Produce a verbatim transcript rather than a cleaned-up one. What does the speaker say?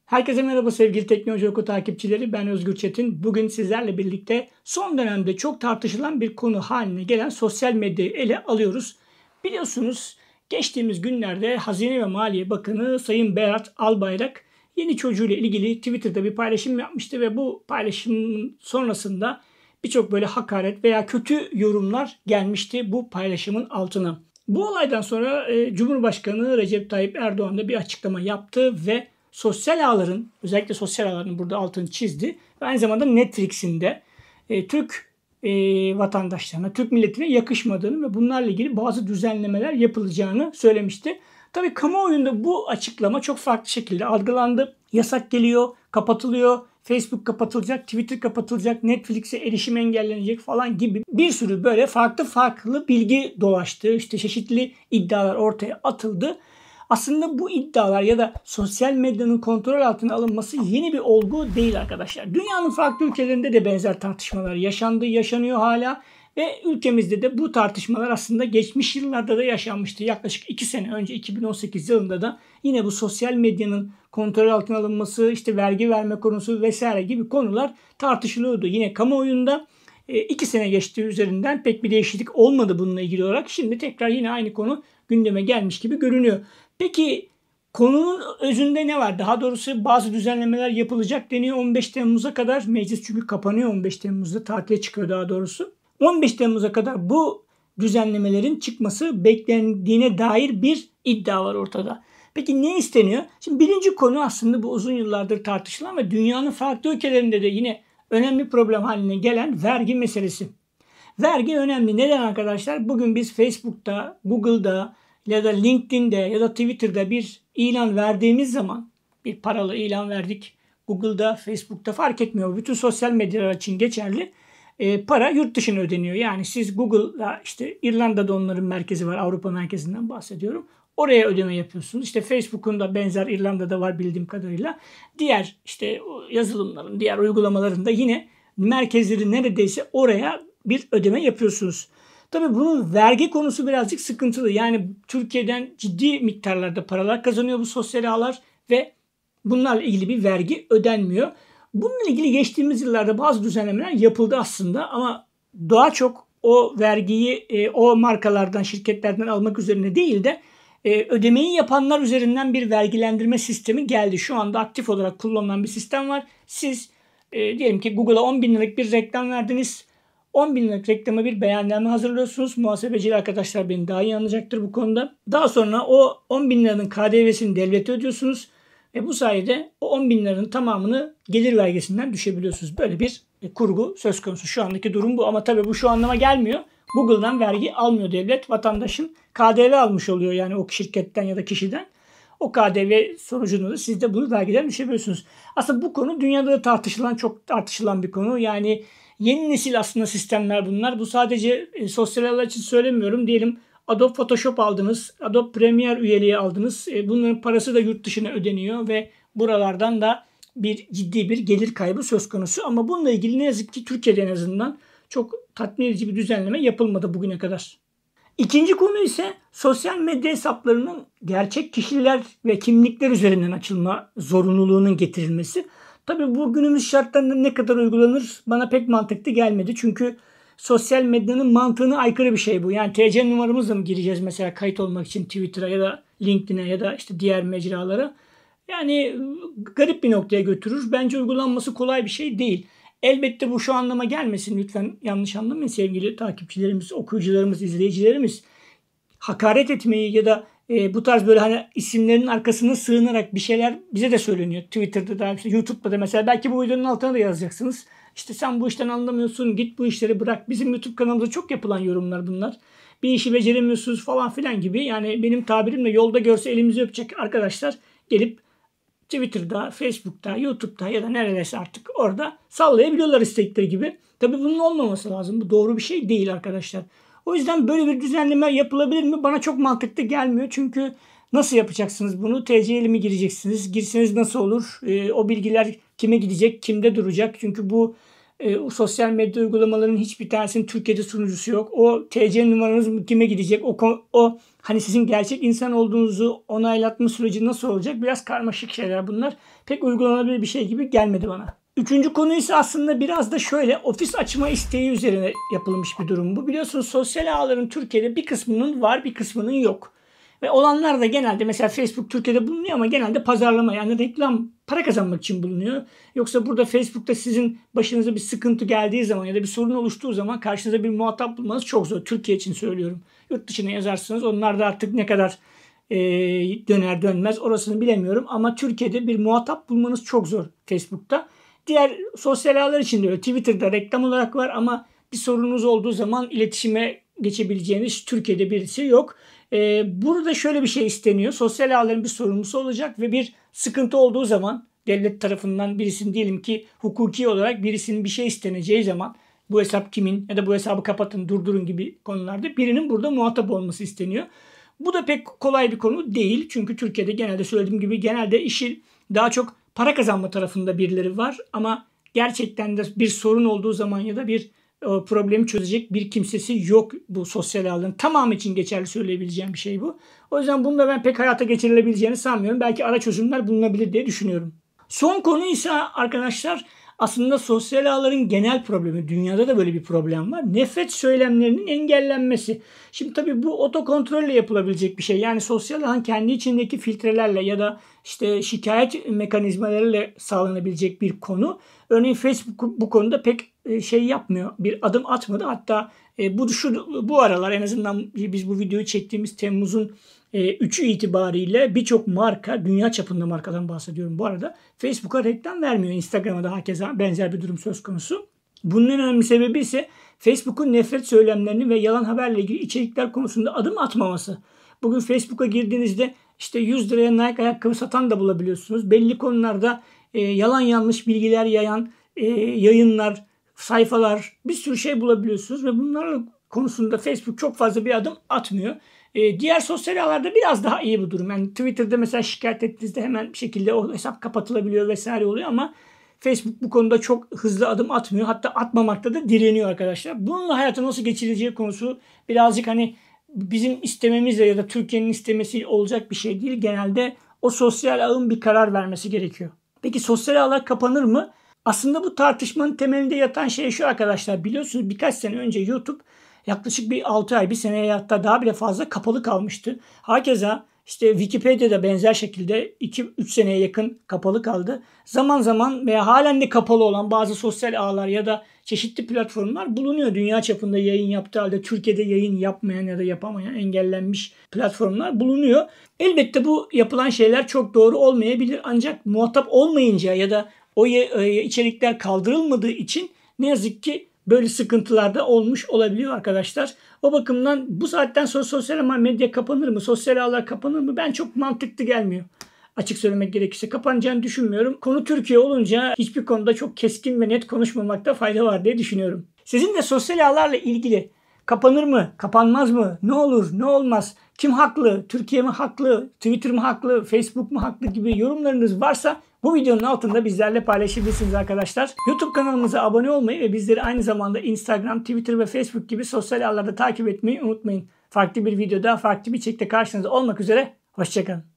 Herkese merhaba sevgili Teknoloji Oku takipçileri. Ben Özgür Çetin. Bugün sizlerle birlikte son dönemde çok tartışılan bir konu haline gelen sosyal medyayı ele alıyoruz. Biliyorsunuz geçtiğimiz günlerde Hazine ve Maliye Bakanı Sayın Berat Albayrak yeni çocuğuyla ilgili Twitter'da bir paylaşım yapmıştı ve bu paylaşımın sonrasında birçok böyle hakaret veya kötü yorumlar gelmişti bu paylaşımın altına. Bu olaydan sonra e, Cumhurbaşkanı Recep Tayyip Erdoğan da bir açıklama yaptı ve sosyal ağların, özellikle sosyal ağların burada altını çizdi ve aynı zamanda Netflix'in de e, Türk e, vatandaşlarına, Türk milletine yakışmadığını ve bunlarla ilgili bazı düzenlemeler yapılacağını söylemişti. Tabii kamuoyunda bu açıklama çok farklı şekilde algılandı. Yasak geliyor, kapatılıyor, Facebook kapatılacak, Twitter kapatılacak, Netflix'e erişim engellenecek falan gibi bir sürü böyle farklı farklı bilgi dolaştı. İşte çeşitli iddialar ortaya atıldı. Aslında bu iddialar ya da sosyal medyanın kontrol altına alınması yeni bir olgu değil arkadaşlar. Dünyanın farklı ülkelerinde de benzer tartışmalar yaşandı, yaşanıyor hala. Ve ülkemizde de bu tartışmalar aslında geçmiş yıllarda da yaşanmıştı. Yaklaşık iki sene önce iki bin on sekiz yılında da yine bu sosyal medyanın kontrol altına alınması, işte vergi verme konusu vesaire gibi konular tartışılıyordu. Yine kamuoyunda e, iki sene geçtiği üzerinden pek bir değişiklik olmadı bununla ilgili olarak. Şimdi tekrar yine aynı konu gündeme gelmiş gibi görünüyor. Peki konunun özünde ne var? Daha doğrusu bazı düzenlemeler yapılacak deniyor on beş Temmuz'a kadar. Meclis çünkü kapanıyor on beş Temmuz'da. Tatile çıkıyor daha doğrusu. on beş Temmuz'a kadar bu düzenlemelerin çıkması beklendiğine dair bir iddia var ortada. Peki ne isteniyor? Şimdi birinci konu aslında bu uzun yıllardır tartışılan ve dünyanın farklı ülkelerinde de yine önemli problem haline gelen vergi meselesi. Vergi önemli. Neden arkadaşlar? Bugün biz Facebook'ta, Google'da ya da LinkedIn'de ya da Twitter'da bir ilan verdiğimiz zaman, bir paralı ilan verdik. Google'da, Facebook'ta fark etmiyor. Bütün sosyal medyalar için geçerli. E, para yurt dışına ödeniyor. Yani siz Google'da, işte İrlanda'da onların merkezi var. Avrupa merkezinden bahsediyorum. Oraya ödeme yapıyorsunuz. İşte Facebook'un da benzer İrlanda'da var bildiğim kadarıyla. Diğer işte yazılımların, diğer uygulamaların da yine merkezleri neredeyse oraya bir ödeme yapıyorsunuz. Tabii bunun vergi konusu birazcık sıkıntılı. Yani Türkiye'den ciddi miktarlarda paralar kazanıyor bu sosyal ağlar ve bunlarla ilgili bir vergi ödenmiyor. Bununla ilgili geçtiğimiz yıllarda bazı düzenlemeler yapıldı aslında ama daha çok o vergiyi e, o markalardan, şirketlerden almak üzerine değil de e, ödemeyi yapanlar üzerinden bir vergilendirme sistemi geldi. Şu anda aktif olarak kullanılan bir sistem var. Siz e, diyelim ki Google'a on bin liralık bir reklam verdiniz. on bin liralık reklama bir beyanname hazırlıyorsunuz. Muhasebeci arkadaşlar beni daha iyi anlayacaktır bu konuda. Daha sonra o on bin liranın K D V'sini devlete ödüyorsunuz. Ve bu sayede o on bin liranın tamamını gelir vergisinden düşebiliyorsunuz. Böyle bir kurgu söz konusu. Şu andaki durum bu. Ama tabii bu şu anlama gelmiyor. Google'dan vergi almıyor devlet. Vatandaşın K D V almış oluyor yani o şirketten ya da kişiden. O K D V sonucunda da siz de bunu vergiden düşebiliyorsunuz. Aslında bu konu dünyada da tartışılan, çok tartışılan bir konu. Yani yeni nesil aslında sistemler bunlar. Bu sadece e, sosyal ağlar için söylemiyorum. Diyelim Adobe Photoshop aldınız, Adobe Premiere üyeliği aldınız. E, bunların parası da yurt dışına ödeniyor ve buralardan da bir ciddi bir gelir kaybı söz konusu. Ama bununla ilgili ne yazık ki Türkiye'de en azından çok tatmin edici bir düzenleme yapılmadı bugüne kadar. İkinci konu ise sosyal medya hesaplarının gerçek kişiler ve kimlikler üzerinden açılma zorunluluğunun getirilmesi. Tabii bu günümüz şartlarında ne kadar uygulanır bana pek mantıklı gelmedi. Çünkü sosyal medyanın mantığına aykırı bir şey bu. Yani T C numaramızla mı gireceğiz mesela kayıt olmak için Twitter'a ya da LinkedIn'e ya da işte diğer mecralara? Yani garip bir noktaya götürür. Bence uygulanması kolay bir şey değil. Elbette bu şu anlama gelmesin. Lütfen yanlış anlamayın sevgili takipçilerimiz, okuyucularımız, izleyicilerimiz. Hakaret etmeyi ya da e, bu tarz böyle hani isimlerin arkasına sığınarak bir şeyler bize de söyleniyor. Twitter'da da, işte YouTube'da da mesela belki bu videonun altına da yazacaksınız. İşte sen bu işten anlamıyorsun, git bu işleri bırak. Bizim YouTube kanalımızda çok yapılan yorumlar bunlar. Bir işi beceremiyorsunuz falan filan gibi. Yani benim tabirimle yolda görse elimizi öpecek arkadaşlar gelip Twitter'da, Facebook'ta, YouTube'da ya da neredeyse artık orada sallayabiliyorlar istekleri gibi. Tabii bunun olmaması lazım. Bu doğru bir şey değil arkadaşlar. O yüzden böyle bir düzenleme yapılabilir mi? Bana çok mantıklı gelmiyor. Çünkü nasıl yapacaksınız bunu? T C ile mi gireceksiniz? Girseniz nasıl olur? E, o bilgiler kime gidecek? Kimde duracak? Çünkü bu E, o sosyal medya uygulamalarının hiçbir tanesinin Türkiye'de sunucusu yok. O T C numaranız kime gidecek? O, o hani sizin gerçek insan olduğunuzu onaylatma süreci nasıl olacak? Biraz karmaşık şeyler bunlar. Pek uygulanabilir bir şey gibi gelmedi bana. Üçüncü konu ise aslında biraz da şöyle, ofis açma isteği üzerine yapılmış bir durum bu. Biliyorsunuz sosyal ağların Türkiye'de bir kısmının var, bir kısmının yok. Ve olanlar da genelde mesela Facebook Türkiye'de bulunuyor ama genelde pazarlama, yani reklam, para kazanmak için bulunuyor. Yoksa burada Facebook'ta sizin başınıza bir sıkıntı geldiği zaman ya da bir sorun oluştuğu zaman karşınıza bir muhatap bulmanız çok zor. Türkiye için söylüyorum. Yurt dışına yazarsınız. Onlar da artık ne kadar e, döner dönmez orasını bilemiyorum. Ama Türkiye'de bir muhatap bulmanız çok zor Facebook'ta. Diğer sosyal ağlar için de öyle. Twitter'da reklam olarak var ama bir sorunuz olduğu zaman iletişime geçebileceğiniz Türkiye'de birisi yok. Ee, burada şöyle bir şey isteniyor. Sosyal ağların bir sorumlusu olacak ve bir sıkıntı olduğu zaman devlet tarafından birisinin, diyelim ki hukuki olarak birisinin bir şey isteneceği zaman bu hesap kimin ya da bu hesabı kapatın, durdurun gibi konularda birinin burada muhatap olması isteniyor. Bu da pek kolay bir konu değil. Çünkü Türkiye'de genelde söylediğim gibi genelde işi daha çok para kazanma tarafında birileri var ama gerçekten de bir sorun olduğu zaman ya da bir o problemi çözecek bir kimsesi yok bu sosyal ağların. Tamamı için geçerli söyleyebileceğim bir şey bu. O yüzden bunu da ben pek hayata geçirilebileceğini sanmıyorum. Belki ara çözümler bulunabilir diye düşünüyorum. Son konu ise arkadaşlar aslında sosyal ağların genel problemi. Dünyada da böyle bir problem var. Nefret söylemlerinin engellenmesi. Şimdi tabii bu otokontrolle yapılabilecek bir şey. Yani sosyal ağın kendi içindeki filtrelerle ya da işte şikayet mekanizmalarıyla sağlanabilecek bir konu. Örneğin Facebook bu konuda pek şey yapmıyor. Bir adım atmadı. Hatta bu şu bu aralar en azından biz bu videoyu çektiğimiz Temmuz'un üçü itibariyle birçok marka, dünya çapında markadan bahsediyorum bu arada, Facebook'a reklam vermiyor. Instagram'a da hakeza benzer bir durum söz konusu. Bunun en önemli sebebi ise Facebook'un nefret söylemlerini ve yalan haberle ilgili içerikler konusunda adım atmaması. Bugün Facebook'a girdiğinizde işte yüz liraya Nike ayakkabı satan da bulabiliyorsunuz. Belli konularda e, yalan yanlış bilgiler yayan e, yayınlar, sayfalar, bir sürü şey bulabiliyorsunuz ve bunlar konusunda Facebook çok fazla bir adım atmıyor. Ee, diğer sosyal ağlarda biraz daha iyi bu durum. Yani Twitter'da mesela şikayet ettiğinizde hemen bir şekilde o hesap kapatılabiliyor vesaire oluyor ama Facebook bu konuda çok hızlı adım atmıyor. Hatta atmamakta da direniyor arkadaşlar. Bununla hayata nasıl geçirileceği konusu birazcık hani bizim istememizle ya da Türkiye'nin istemesiyle olacak bir şey değil. Genelde o sosyal ağın bir karar vermesi gerekiyor. Peki sosyal ağlar kapanır mı? Aslında bu tartışmanın temelinde yatan şey şu arkadaşlar. Biliyorsunuz birkaç sene önce YouTube yaklaşık bir altı ay, bir seneye hatta daha bile fazla kapalı kalmıştı. Hakeza işte Wikipedia'da benzer şekilde iki üç seneye yakın kapalı kaldı. Zaman zaman veya halen de kapalı olan bazı sosyal ağlar ya da çeşitli platformlar bulunuyor. Dünya çapında yayın yaptığı halde Türkiye'de yayın yapmayan ya da yapamayan, engellenmiş platformlar bulunuyor. Elbette bu yapılan şeyler çok doğru olmayabilir ancak muhatap olmayınca ya da o içerikler kaldırılmadığı için ne yazık ki böyle sıkıntılar da olmuş olabiliyor arkadaşlar. O bakımdan bu saatten sonra sosyal medya kapanır mı? Sosyal ağlar kapanır mı? Ben çok mantıklı gelmiyor. Açık söylemek gerekirse kapanacağını düşünmüyorum. Konu Türkiye olunca hiçbir konuda çok keskin ve net konuşmamakta fayda var diye düşünüyorum. Sizin de sosyal ağlarla ilgili kapanır mı? Kapanmaz mı? Ne olur? Ne olmaz? Kim haklı? Türkiye mi haklı? Twitter mi haklı? Facebook mu haklı gibi yorumlarınız varsa bu videonun altında bizlerle paylaşabilirsiniz arkadaşlar. YouTube kanalımıza abone olmayı ve bizleri aynı zamanda Instagram, Twitter ve Facebook gibi sosyal ağlarda takip etmeyi unutmayın. Farklı bir videoda, farklı bir içerikte karşınızda olmak üzere. Hoşçakalın.